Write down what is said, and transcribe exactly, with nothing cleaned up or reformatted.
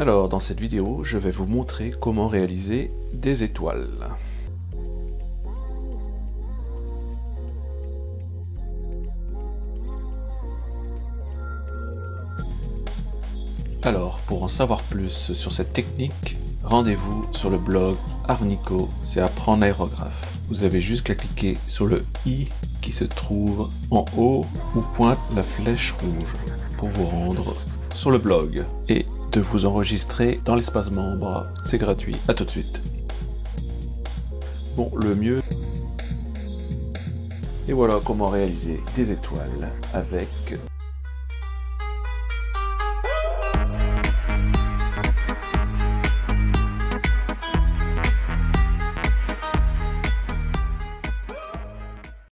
Alors, dans cette vidéo, je vais vous montrer comment réaliser des étoiles. Alors, pour en savoir plus sur cette technique, rendez-vous sur le blog Arnico, c'est apprendre l'aérographe. Vous avez juste qu'à cliquer sur le i qui se trouve en haut où pointe la flèche rouge pour vous rendre sur le blog et de vous enregistrer dans l'espace membre. C'est gratuit. À tout de suite. Bon, le mieux. Et voilà comment réaliser des étoiles avec